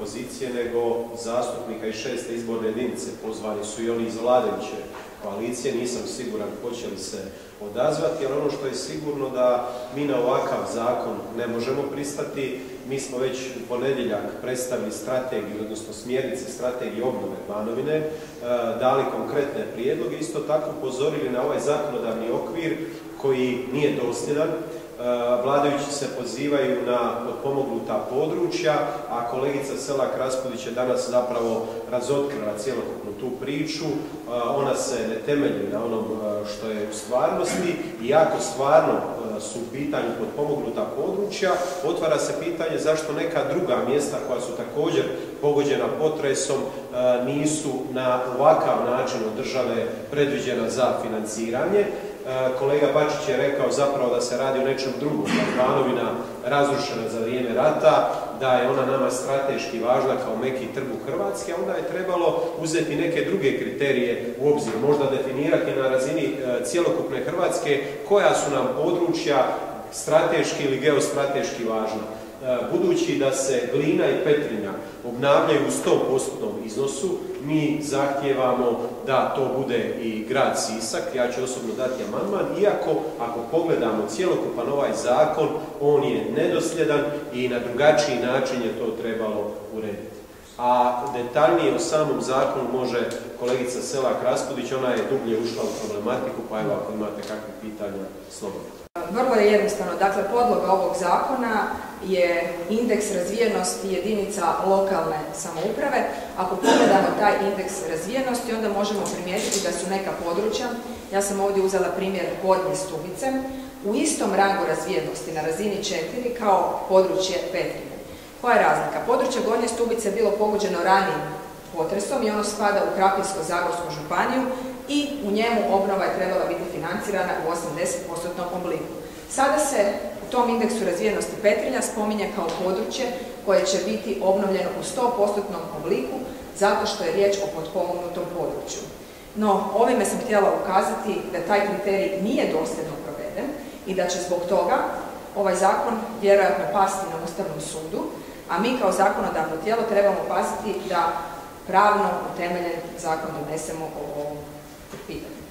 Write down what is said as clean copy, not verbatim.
pozicije nego zastupnika iz 6. izborne jedinice. Pozvani su i oni iz vladajuće koalicije, nisam siguran hoće li se odazvati, ali ono što je sigurno da mi na ovakav zakon ne možemo pristati. Mi smo već u ponedjeljak predstavili strategiju, odnosno smjernice strategije obnove Banovine, dali konkretne prijedloge, isto tako upozorili na ovaj zakonodavni okvir koji nije dosljedan. Vladajući se pozivaju na potpomognuta područja, a kolegica Selak Raspudić je danas zapravo razotkrila cjelokupnu tu priču. Ona se ne temelji na onom što je u stvarnosti i ako stvarno su u pitanju potpomognuta područja, otvara se pitanje zašto neka druga mjesta koja su također pogođena potresom nisu na ovakav način od države predviđena za financiranje. Kolega Bačić je rekao zapravo da se radi o nečem drugom, da je Banovina razrušena za vrijeme rata, da je ona nama strateški važna kao meki trbuh Hrvatske, a onda je trebalo uzeti neke druge kriterije u obzir, možda definirati na razini cjelokupne Hrvatske koja su nam područja strateški ili geostrateški važna. Budući da se Glina i Petrinja obnavljaju u 100% iznosu, mi zahtijevamo da to bude i grad Sisak. Ja ću osobno dati amandman, iako ako pogledamo cjelokupan ovaj zakon, on je nedosljedan i na drugačiji način je to trebalo urediti. A detaljnije o samom zakonu može kolegica Selak Raspudić, ona je dublje ušla u problematiku, pa evo ako imate kakve pitanja, slobodno. Vrlo je jednostavno. Dakle, podloga ovog zakona je indeks razvijenosti jedinica lokalne samouprave. Ako pogledamo taj indeks razvijenosti, onda možemo primijetiti da su neka područja, ja sam ovdje uzela primjer Gornje Stubice, u istom rangu razvijenosti na razini 4 kao područje Petrinje. Koja je razlika? Područje Gornje Stubice je bilo pogođeno ranijim potresom i ono spada u Krapinsko-zagorsku županiju i u njemu obnova je trebala biti financirana u 80% obliku. Sada se u tom indeksu razvijenosti Petrinja spominje kao područje koje će biti obnovljeno u 100% obliku zato što je riječ o potpomognutom području. No, ovime sam htjela ukazati da taj kriterij nije dosljedno proveden i da će zbog toga ovaj zakon vjerojatno pasti na Ustavnom sudu, a mi kao zakonodavno tijelo trebamo paziti da pravno utemeljen zakon donesemo o ovom pitanju.